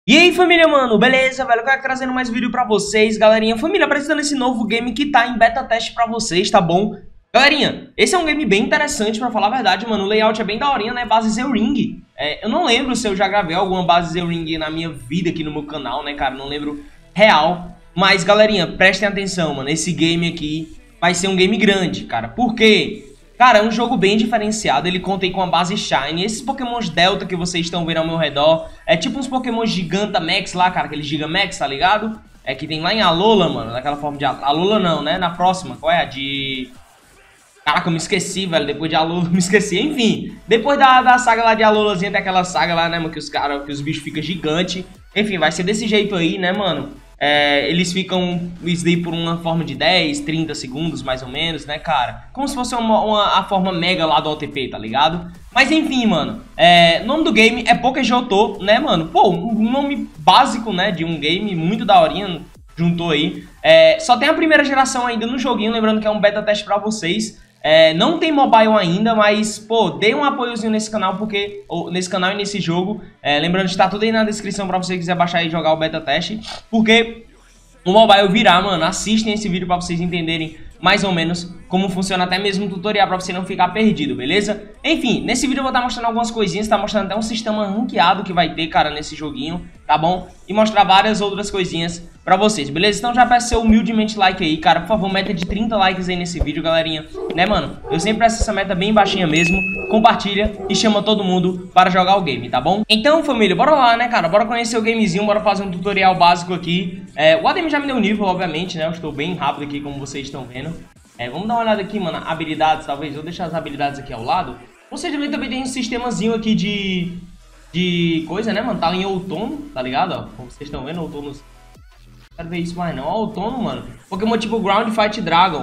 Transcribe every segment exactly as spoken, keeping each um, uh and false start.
E aí, família, mano, beleza, velho? Eu quero trazendo mais vídeo pra vocês, galerinha. Família, apresentando esse novo game que tá em beta teste pra vocês, tá bom? Galerinha, esse é um game bem interessante, pra falar a verdade, mano. O layout é bem daorinha, né? Base Zeo-Ring. É, eu não lembro se eu já gravei alguma base Zeo-Ring na minha vida aqui no meu canal, né, cara? Não lembro real. Mas, galerinha, prestem atenção, mano. Esse game aqui vai ser um game grande, cara. Por quê? Cara, é um jogo bem diferenciado, ele conta aí com a base Shine. Esses pokémons Delta que vocês estão vendo ao meu redor, é tipo uns pokémons Gigantamax lá, cara, aquele Gigamax, tá ligado? É que tem lá em Alola, mano, daquela forma de... Alola não, né? Na próxima, qual é? A de... Caraca, eu me esqueci, velho, depois de Alola eu me esqueci. Enfim, depois da, da saga lá de Alolazinha, tem aquela saga lá, né, mano, que os caras, que os bichos ficam gigantes. Enfim, vai ser desse jeito aí, né, mano? É, eles ficam isso daí por uma forma de dez, trinta segundos, mais ou menos, né, cara? Como se fosse uma, uma, a forma mega lá do O T P, tá ligado? Mas enfim, mano, é, o nome do game é Pokéjoto, né, mano? Pô, um nome básico, né, de um game muito daorinha, juntou aí. É, só tem a primeira geração ainda no joguinho, lembrando que é um beta teste pra vocês. É, não tem mobile ainda, mas, pô, dê um apoiozinho nesse canal, porque, ou, nesse canal e nesse jogo. É, lembrando que tá tudo aí na descrição pra você que quiser baixar e jogar o beta teste, porque o mobile virá, mano. Assistem esse vídeo pra vocês entenderem mais ou menos como funciona, até mesmo um tutorial pra você não ficar perdido, beleza? Enfim, nesse vídeo eu vou estar mostrando algumas coisinhas, tá mostrando até um sistema ranqueado que vai ter, cara, nesse joguinho, tá bom? E mostrar várias outras coisinhas pra vocês, beleza? Então já peço seu humildemente like aí, cara, por favor, meta de trinta likes aí nesse vídeo, galerinha, né, mano? Eu sempre peço essa meta bem baixinha mesmo, compartilha e chama todo mundo para jogar o game, tá bom? Então, família, bora lá, né, cara? Bora conhecer o gamezinho, bora fazer um tutorial básico aqui. É, o Adem já me deu nível, obviamente, né? Eu estou bem rápido aqui, como vocês estão vendo. É, vamos dar uma olhada aqui, mano, habilidades, talvez, vou deixar as habilidades aqui ao lado. Você também, também tem um sistemazinho aqui de, de coisa, né, mano, tá em outono, tá ligado, ó, como vocês estão vendo, outono, não quero ver isso mais não, ó, outono, mano, Pokémon tipo Ground Fight Dragon,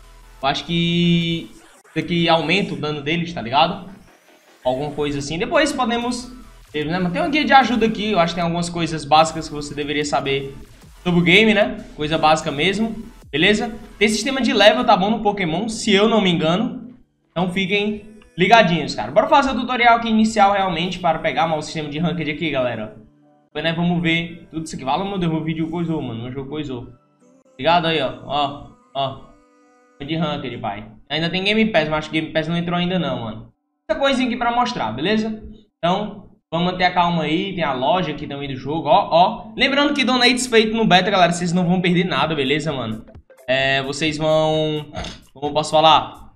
eu acho que isso aqui aumenta o dano deles, tá ligado, alguma coisa assim, depois podemos ter, né, mano, tem uma guia de ajuda aqui, eu acho que tem algumas coisas básicas que você deveria saber sobre o game, né, coisa básica mesmo. Beleza? Tem sistema de level, tá bom, no Pokémon, se eu não me engano. Então fiquem ligadinhos, cara. Bora fazer o tutorial aqui inicial realmente para pegar mal o sistema de ranked aqui, galera. Depois, né, vamos ver tudo isso aqui. Fala, meu Deus, o vídeo coisou, mano. O jogo coisou. Ligado aí, ó. Ó, ó. De ranked, pai. Ainda tem Game Pass, mas acho que Game Pass não entrou ainda não, mano. Muita coisinha aqui pra mostrar, beleza? Então, vamos manter a calma aí. Tem a loja aqui também do jogo, ó, ó. Lembrando que donates feito no beta, galera, vocês não vão perder nada, beleza, mano? É, vocês vão, como eu posso falar,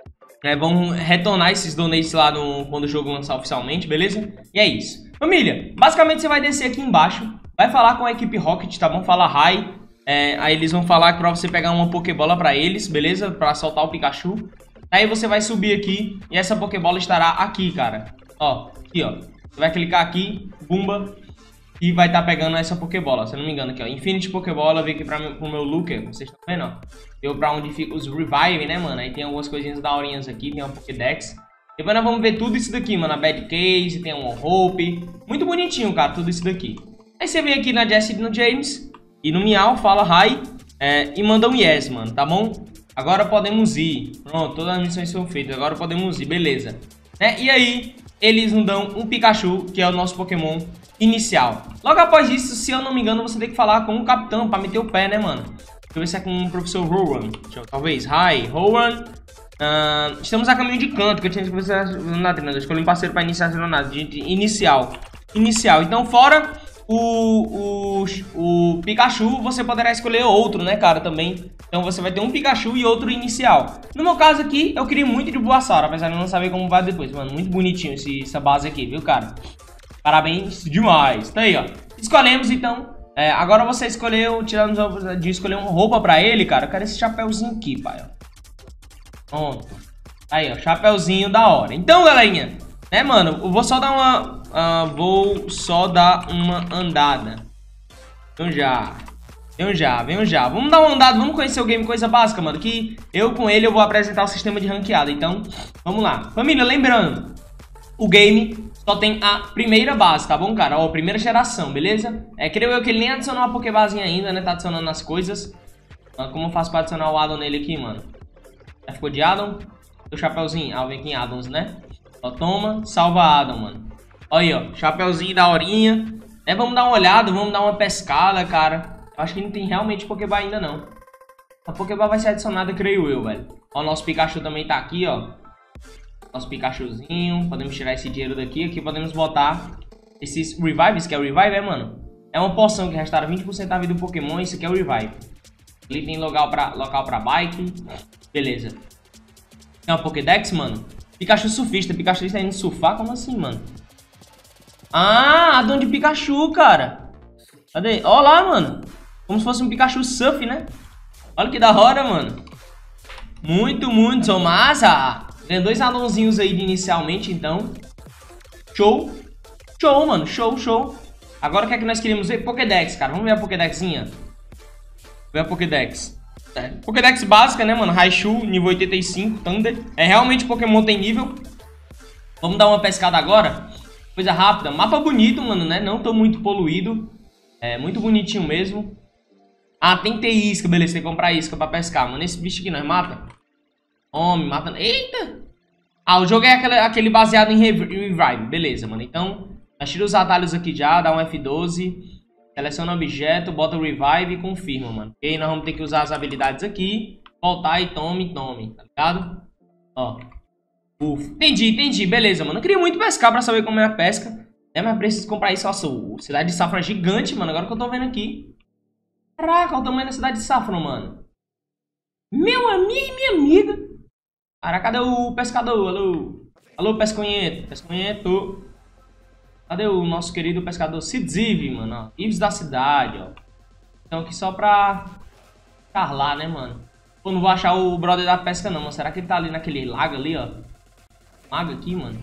é, vão retornar esses donates lá no, quando o jogo lançar oficialmente, beleza? E é isso. Família, basicamente você vai descer aqui embaixo, vai falar com a equipe Rocket, tá bom? Fala hi, é, aí eles vão falar pra você pegar uma Pokébola pra eles, beleza? Pra soltar o Pikachu. Aí você vai subir aqui e essa Pokébola estará aqui, cara. Ó, aqui, ó. Você vai clicar aqui, bumba. E vai estar tá pegando essa Pokébola, se eu não me engano aqui, ó. Infinity Pokébola, veio aqui pra mim, pro meu Looker, vocês estão vendo, ó. Deu pra onde fica os Revive, né, mano? Aí tem algumas coisinhas daorinhas aqui, tem uma Pokédex. Depois nós vamos ver tudo isso daqui, mano. A Bad Case, tem um Hope. Muito bonitinho, cara, tudo isso daqui. Aí você vem aqui na Jessie e no James. E no Miau, fala hi. É, e manda um yes, mano, tá bom? Agora podemos ir. Pronto, todas as missões são feitas. Agora podemos ir, beleza. Né? E aí, eles nos dão um Pikachu, que é o nosso Pokémon inicial. Logo após isso, se eu não me engano, você tem que falar com o capitão pra meter o pé, né, mano? Deixa eu ver se é com o professor Rowan. Deixa eu, talvez. Hi, Rowan. Uh, estamos a caminho de canto, que eu tinha que precisar na treinadora. Escolhi um parceiro pra iniciar a jornada. De, de inicial. Inicial. Então, fora o, o, o Pikachu, você poderá escolher outro, né, cara, também. Então, você vai ter um Pikachu e outro inicial. No meu caso aqui, eu queria muito de Bulbasaur, apesar de eu não saber como vai depois. Mano, muito bonitinho esse, essa base aqui, viu, cara? Parabéns demais. Tá aí, ó. Escolhemos, então. É, agora você escolheu, tirando de escolher uma roupa pra ele, cara. Eu quero esse chapéuzinho aqui, pai, ó. Pronto. Aí, ó. Chapéuzinho da hora. Então, galerinha, né, mano? Eu vou só dar uma... Uh, vou só dar uma andada. Então já. Venham já, venham já. Vamos dar uma andada, vamos conhecer o game, coisa básica, mano. Que eu com ele eu vou apresentar o sistema de ranqueada. Então, vamos lá. Família, lembrando, o game só tem a primeira base, tá bom, cara? Ó, a primeira geração, beleza? É, creio eu que ele nem adicionou a Pokébasinha ainda, né? Tá adicionando as coisas. Como eu faço pra adicionar o Addon nele aqui, mano? Já ficou de Addon? O chapéuzinho. Ah, vem aqui em Addons, né? Ó, toma, salva Addon, mano. Olha aí, ó. Chapéuzinho da horinha. É, vamos dar uma olhada, vamos dar uma pescada, cara. Eu acho que não tem realmente Pokéball ainda, não. A Pokéball vai ser adicionada, creio eu, velho. Ó, o nosso Pikachu também tá aqui, ó. Nosso Pikachuzinho. Podemos tirar esse dinheiro daqui. Aqui podemos botar esses Revives, que é o Revive, é, mano? É uma poção que restaura vinte por cento da vida do Pokémon. Isso aqui é o Revive. Ali tem local pra, local pra bike. Beleza. Tem uma Pokédex, mano. Pikachu surfista. Pikachu está indo surfar? Como assim, mano? Ah, Adão de Pikachu, cara. Cadê? Ó lá, mano. Como se fosse um Pikachu surf, né? Olha que da hora, mano. Muito, muito massa. Tem dois anãozinhos aí de inicialmente, então. Show. Show, mano. Show, show. Agora o que é que nós queríamos ver? Pokédex, cara. Vamos ver a Pokédexinha. Ver a Pokédex. É. Pokédex básica, né, mano? Raichu, nível oitenta e cinco, Thunder. É realmente Pokémon tem nível. Vamos dar uma pescada agora. Coisa rápida. Mapa bonito, mano, né? Não tô muito poluído. É muito bonitinho mesmo. Ah, tem que ter isca. Beleza, tem que comprar isca pra pescar, mano. Esse bicho aqui nós mata. Homem, mata... Eita! Ah, o jogo é aquele, aquele baseado em Revive. Beleza, mano. Então, nós tira os atalhos aqui já. Dá um F doze. Seleciona o objeto, bota o Revive e confirma, mano. E aí nós vamos ter que usar as habilidades aqui. Voltar e tome, tome. Tá ligado? Ó. Ufa. Entendi, entendi. Beleza, mano. Eu queria muito pescar pra saber como é a pesca. É, mas preciso comprar isso. Nossa, a cidade de Saffron é gigante, mano. Agora que eu tô vendo aqui. Caraca, olha o tamanho da cidade de Saffron, mano. Meu amigo e minha amiga. Caraca, cadê o pescador? Alô? Alô, pesconhento. Pesconhento. Cadê o nosso querido pescador? Sidziv, mano. Ó. Ives da cidade, ó. Então aqui só pra ficar lá, né, mano? Pô, não vou achar o brother da pesca, não, mano. Será que ele tá ali naquele lago ali, ó? Lago aqui, mano.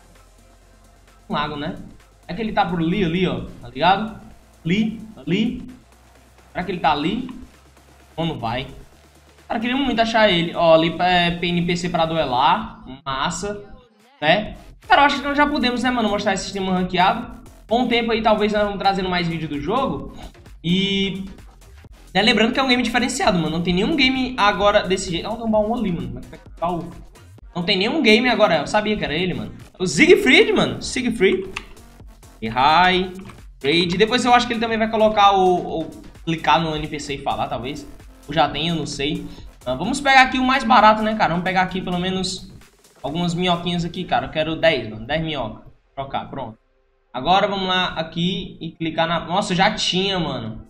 Um lago, né? É que ele tá por ali, ali, ó. Tá ligado? Ali, ali. Será que ele tá ali? Ou não vai? Cara, queria muito achar ele. Ó, ali é N P C pra duelar. Massa. Né? Cara, eu acho que nós já podemos, né, mano, mostrar esse sistema ranqueado. Com o tempo aí, talvez nós vamos trazendo mais vídeo do jogo. E... né, lembrando que é um game diferenciado, mano. Não tem nenhum game agora desse jeito. Não, tem um baú ali, mano. Baú. Não tem nenhum game agora. Eu sabia que era ele, mano. O Siegfried, mano. Siegfried. E hi. Raid. Depois eu acho que ele também vai colocar o... o clicar no N P C e falar, talvez. Eu já tenho, não sei. Uh, vamos pegar aqui o mais barato, né, cara? Vamos pegar aqui pelo menos algumas minhoquinhas aqui, cara. Eu quero dez, mano. dez minhocas. Trocar, pronto. Agora vamos lá aqui e clicar na... Nossa, já tinha, mano.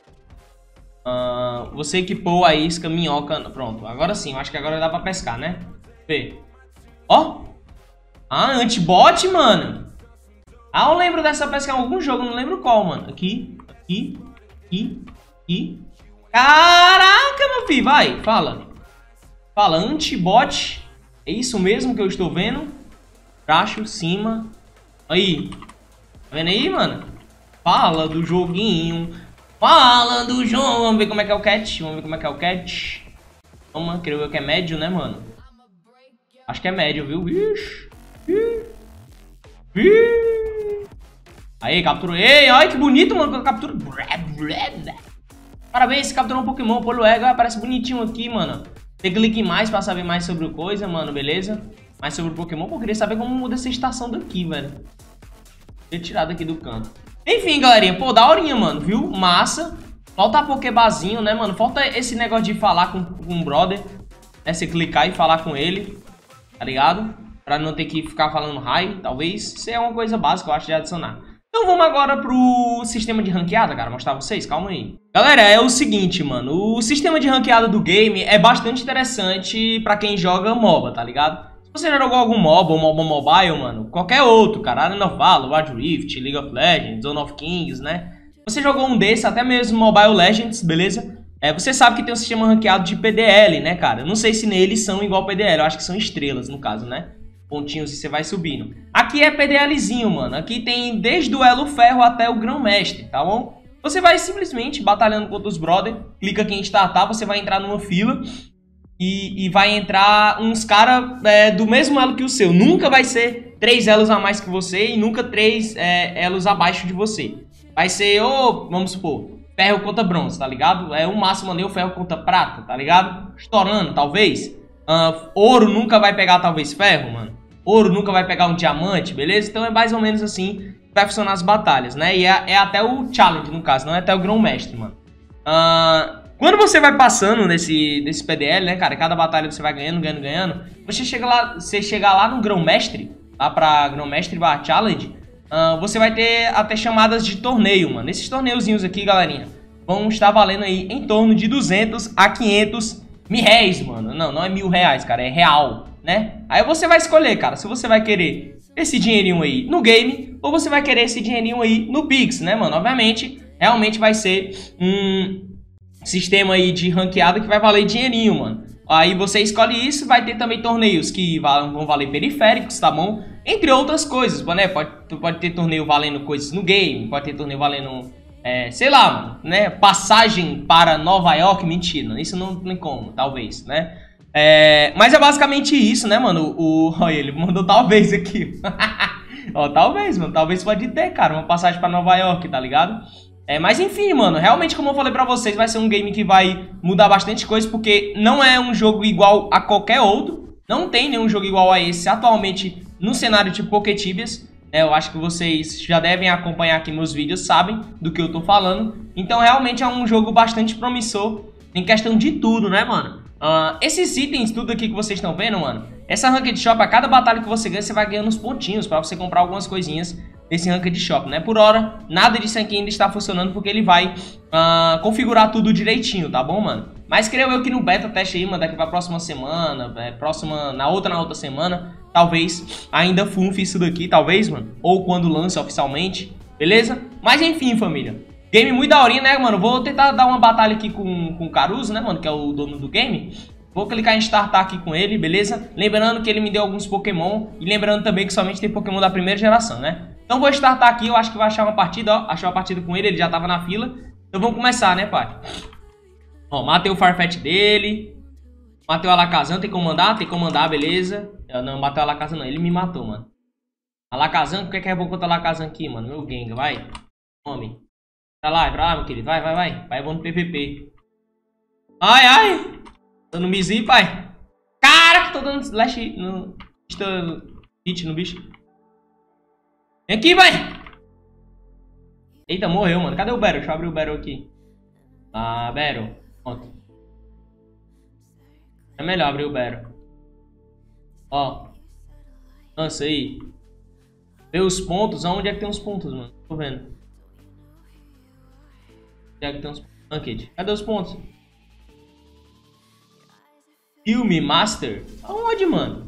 Uh, você equipou a isca, minhoca... Pronto, agora sim. Eu acho que agora dá pra pescar, né? Vê. Ó. Ah, antibot, mano. Ah, eu lembro dessa pesca em algum jogo. Não lembro qual, mano. Aqui, aqui, aqui, aqui. Caraca, meu filho. Vai, fala. Fala, antibot. É isso mesmo que eu estou vendo. Baixo, cima. Aí. Tá vendo aí, mano? Fala do joguinho. Fala do jogo. Vamos ver como é que é o catch. Vamos ver como é que é o catch. Toma, creio eu que é médio, né, mano? Acho que é médio, viu? Ixi. Ixi. Aí, capturou. Ei, olha que bonito, mano. Captura. Parabéns, capturou um Pokémon. Poluega. Aparece bonitinho aqui, mano. Tem clique em mais pra saber mais sobre o coisa, mano. Beleza? Mais sobre o Pokémon. Pô, eu queria saber como muda essa estação daqui, velho. Ter tirado aqui do canto. Enfim, galerinha. Pô, daorinha, mano. Viu? Massa. Falta a Pokébazinho, né, mano? Falta esse negócio de falar com, com o brother. Né? Você clicar e falar com ele. Tá ligado? Pra não ter que ficar falando hi, talvez. Isso é uma coisa básica, eu acho, de adicionar. Então vamos agora pro sistema de ranqueada, cara. Mostrar pra vocês, calma aí. Galera, é o seguinte, mano. O sistema de ranqueada do game é bastante interessante pra quem joga MOBA, tá ligado? Se você já jogou algum MOBA ou MOBA Mobile, mano, qualquer outro, cara. Arena of Valor, Wild Rift, League of Legends, Zone of Kings, né? Você jogou um desses, até mesmo Mobile Legends, beleza? É, você sabe que tem um sistema ranqueado de P D L, né, cara? Eu não sei se neles são igual P D L, eu acho que são estrelas, no caso, né? Pontinhos e você vai subindo. Aqui é PDLzinho, mano. Aqui tem desde o Elo Ferro até o Grão-Mestre, tá bom? Você vai simplesmente batalhando contra os brother, clica aqui em startar, você vai entrar numa fila e, e vai entrar uns caras é, do mesmo elo que o seu. Nunca vai ser três elos a mais que você e nunca três é, elos abaixo de você. Vai ser, oh, vamos supor, ferro contra bronze, tá ligado? É o máximo ali, o ferro contra prata, tá ligado? Estourando, talvez. Uh, ouro nunca vai pegar, talvez, ferro, mano. Ouro nunca vai pegar um diamante, beleza? Então é mais ou menos assim vai funcionar as batalhas, né? E é, é até o challenge, no caso, não é até o grão-mestre, mano. Uh, quando você vai passando nesse, nesse P D L, né, cara? Cada batalha você vai ganhando, ganhando, ganhando. Você chega lá, você chega lá no grão-mestre, lá pra grão-mestre barra challenge, uh, você vai ter até chamadas de torneio, mano. Esses torneiozinhos aqui, galerinha, vão estar valendo aí em torno de duzentos a quinhentos mil réis, mano. Não, não é mil reais, cara, é real, né? Aí você vai escolher, cara, se você vai querer esse dinheirinho aí no game ou você vai querer esse dinheirinho aí no Pix, né, mano? Obviamente, realmente vai ser um sistema aí de ranqueada que vai valer dinheirinho, mano. Aí você escolhe isso, vai ter também torneios que vão valer periféricos, tá bom? Entre outras coisas, né? Pode, pode ter torneio valendo coisas no game, pode ter torneio valendo, é, sei lá, mano, né? Passagem para Nova York, mentira, isso não tem como, talvez, né? É, mas é basicamente isso, né, mano? O, o, olha, ele mandou talvez aqui. Ó, talvez, mano, talvez pode ter, cara, uma passagem para Nova York, tá ligado? É, mas enfim, mano, realmente, como eu falei pra vocês, vai ser um game que vai mudar bastante coisa, porque não é um jogo igual a qualquer outro. Não tem nenhum jogo igual a esse atualmente no cenário de Pokétibias. É, eu acho que vocês já devem acompanhar aqui meus vídeos, sabem do que eu tô falando. Então, realmente é um jogo bastante promissor em questão de tudo, né, mano? Uh, esses itens, tudo aqui que vocês estão vendo, mano, essa Ranked Shop, a cada batalha que você ganha, você vai ganhando uns pontinhos pra você comprar algumas coisinhas desse Ranked Shop, né? Por hora, nada disso aqui ainda está funcionando porque ele vai uh, configurar tudo direitinho, tá bom, mano? Mas creio eu que no beta teste aí, mano, daqui pra próxima semana, é, próxima, na outra, na outra semana, talvez ainda funfe isso daqui, talvez, mano, ou quando lance oficialmente, beleza? Mas enfim, família, game muito daorinha, né, mano? Vou tentar dar uma batalha aqui com, com o Caruso, né, mano, que é o dono do game. Vou clicar em startar aqui com ele, beleza? Lembrando que ele me deu alguns Pokémon e lembrando também que somente tem Pokémon da primeira geração, né? Então vou startar aqui, eu acho que vai achar uma partida, ó. Achou uma partida com ele, ele já tava na fila. Então vamos começar, né, pai? Ó, matei o Farfetch dele. Matei o Alakazam, tem como mandar? Tem como mandar, beleza. Eu não matei o Alakazam não, ele me matou, mano. Alakazam, o que é que é bom contra o Alakazam aqui, mano? Meu Gengar, vai. Homem. Pra lá, pra lá, meu querido, vai, vai, vai. Vai, vamos no P V P. Ai, ai. Dando mizinho, pai. Caraca, tô dando slash no... hit no bicho. Vem aqui, vai! Eita, morreu, mano. Cadê o Battle? Deixa eu abrir o Battle aqui. Ah, Battle. Pronto. É melhor abrir o Battle. Ó. Lança aí. Vê os pontos. Aonde é que tem os pontos, mano? Tô vendo. Onde é que tem os pontos? Ranked. Cadê os pontos? Filme Master? Aonde, mano?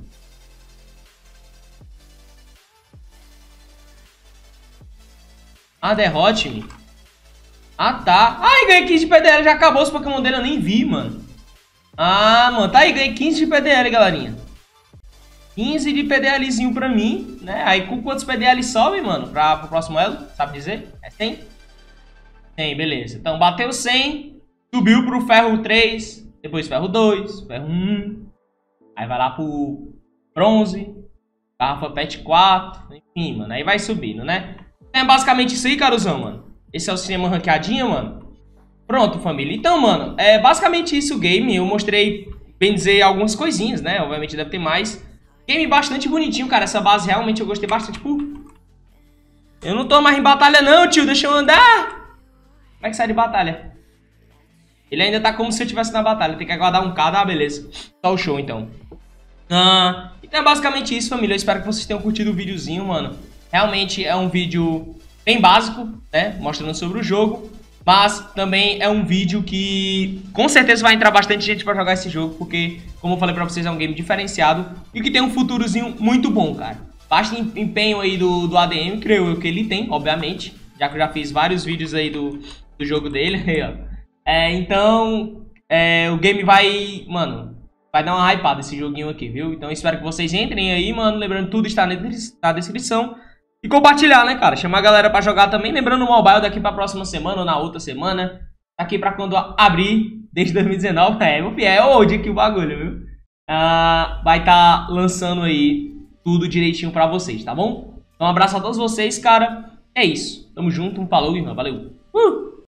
Ah, derrote-me. Ah, tá. Ai, ganhei quinze de P D L. Já acabou os Pokémon dele. Eu nem vi, mano. Ah, mano. Tá aí. Ganhei quinze de P D L, galerinha. quinze de PDLzinho pra mim, né? Aí com quantos P D L sobe, mano? Pra, pro próximo elo? Sabe dizer? É cem? cem, beleza. Então bateu cem. Subiu pro ferro três. Depois ferro dois. Ferro um. Aí vai lá pro bronze. Garrafa pet quatro. Enfim, mano. Aí vai subindo, né? É basicamente isso aí, Caruzão, mano. Esse é o sistema ranqueadinho, mano. Pronto, família. Então, mano, é basicamente isso o game. Eu mostrei, bem dizer, algumas coisinhas, né? Obviamente deve ter mais. Game bastante bonitinho, cara. Essa base realmente eu gostei bastante. Tipo, eu não tô mais em batalha não, tio. Deixa eu andar. Como é que sai de batalha? Ele ainda tá como se eu estivesse na batalha. Tem que aguardar um K, ah, beleza. Só o show, então. Ah, então é basicamente isso, família. Eu espero que vocês tenham curtido o videozinho, mano. Realmente é um vídeo bem básico, né? Mostrando sobre o jogo. Mas também é um vídeo que com certeza vai entrar bastante gente pra jogar esse jogo. Porque, como eu falei pra vocês, é um game diferenciado. E que tem um futurozinho muito bom, cara. Basta empenho aí do, do A D M, creio eu que ele tem, obviamente. Já que eu já fiz vários vídeos aí do, do jogo dele. Aí, ó. É, então, é, o game vai, mano, vai dar uma hypada esse joguinho aqui, viu? Então espero que vocês entrem aí, mano. Lembrando, tudo está na descrição. E compartilhar, né, cara? Chamar a galera pra jogar também. Lembrando, o mobile daqui pra próxima semana ou na outra semana. Aqui pra quando abrir, desde dois mil e dezenove. É, meu filho, é old aqui o bagulho, viu? Ah, vai estar tá lançando aí tudo direitinho pra vocês, tá bom? Então um abraço a todos vocês, cara. É isso. Tamo junto, um falou e valeu. Uh!